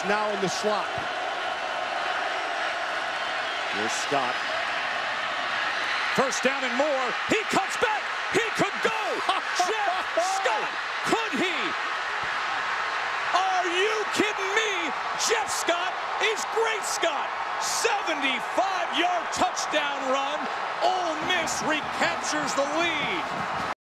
Davis now in the slot. Here's Scott. First down and more. He cuts back. He could go. Jeff Scott, could he? Are you kidding me? Jeff Scott is great Scott. 75-yard touchdown run. Ole Miss recaptures the lead.